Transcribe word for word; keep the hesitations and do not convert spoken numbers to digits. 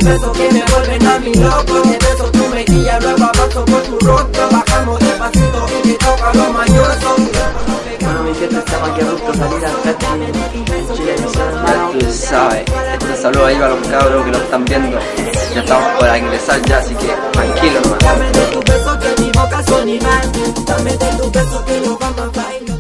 besos que me vuelven a mi loco. Te beso tu mejilla, luego avanzo por tu rostro. Bajamos despacito y te toca lo mayor. Bueno, mi gente, estamos aquí a punto de salir al festival Chilevisión, hermano. Tú sabes, este saludo ahí a los cabros que lo están viendo. Ya estamos para ingresar ya, así que tranquilo, hermano. Dame de tu beso que mi boca son imán. Dame de tu beso que lo vamos a bailar.